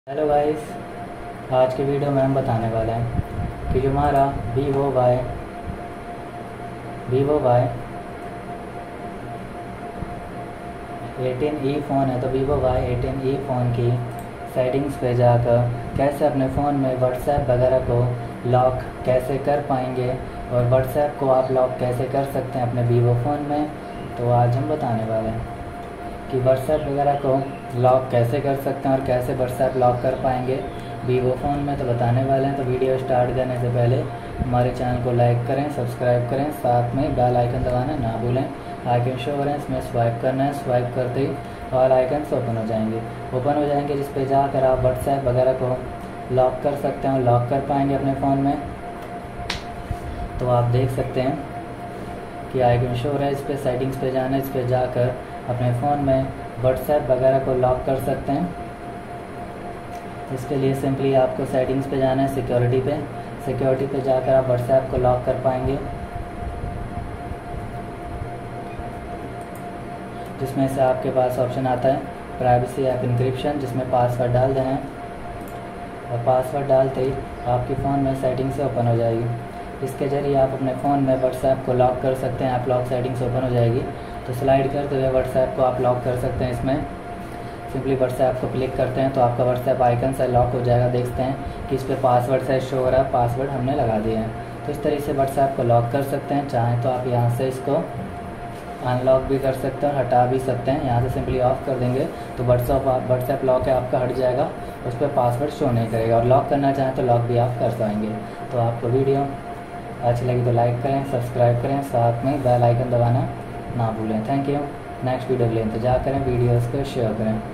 Hello guys, आज की video में हम बताने वाले हैं कि जो हमारा वीवो वाई 18E फ़ोन है, तो वीवो वाई 18E फ़ोन की सेटिंग्स पे जाकर कैसे अपने फ़ोन में व्हाट्सएप वगैरह को लॉक कैसे कर पाएंगे और व्हाट्सएप को आप लॉक कैसे कर सकते हैं अपने वीवो फ़ोन में। तो आज हम बताने वाले हैं कि व्हाट्सएप वगैरह को लॉक कैसे कर सकते हैं और कैसे व्हाट्सएप लॉक कर पाएंगे वीवो फ़ोन में, तो बताने वाले हैं। तो वीडियो स्टार्ट करने से पहले हमारे चैनल को लाइक करें, सब्सक्राइब करें, साथ में बेल आइकन दबाना ना भूलें। आइकन शो हो रहे हैं, इसमें स्वाइप करना है। स्वाइप करते ही ऑल आइकन्स ओपन हो जाएंगे जिस पे जाकर आप व्हाट्सएप वगैरह को लॉक कर सकते हैं और लॉक कर पाएंगे अपने फ़ोन में। तो आप देख सकते हैं कि आइकन शो हो रहा है, इस पर सेटिंग्स पे जाना है, इस पर जाकर अपने फ़ोन में व्हाट्सएप वगैरह को लॉक कर सकते हैं। इसके लिए सिंपली आपको सेटिंग्स पे जाना है, सिक्योरिटी पे जाकर आप व्हाट्सएप को लॉक कर पाएंगे, जिसमें से आपके पास ऑप्शन आता है प्राइवेसी ऐप इंक्रिप्शन, जिसमें पासवर्ड डाल देना है और पासवर्ड डालते ही आपके फ़ोन में सेटिंग्स ओपन हो जाएगी। इसके ज़रिए आप अपने फ़ोन में व्हाट्सएप को लॉक कर सकते हैं। ऐप लॉक सेटिंग्स ओपन हो जाएगी तो स्लाइड करते हुए व्हाट्सएप को आप लॉक कर सकते हैं। इसमें सिंपली व्हाट्सएप को क्लिक करते हैं तो आपका व्हाट्सएप आइकन से लॉक हो जाएगा। देखते हैं कि इस पर पासवर्ड से शो हो रहा है, पासवर्ड हमने लगा दिया है। तो इस तरीके से व्हाट्सएप को लॉक कर सकते हैं। चाहें तो आप यहाँ से इसको अनलॉक भी कर सकते हैं और हटा भी सकते हैं। यहाँ से सिंपली ऑफ कर देंगे तो व्हाट्सएप लॉक है आपका हट जाएगा, उस पर पासवर्ड शो नहीं करेगा। और लॉक करना चाहें तो लॉक भी आप कर पाएंगे। तो आपको वीडियो अच्छी लगी तो लाइक करें, सब्सक्राइब करें, साथ में बेल आइकन दबाना ना भूलें। Thank you. नेक्स्ट वीडियो के लिए इंतजार करें, वीडियोज़ को शेयर करें।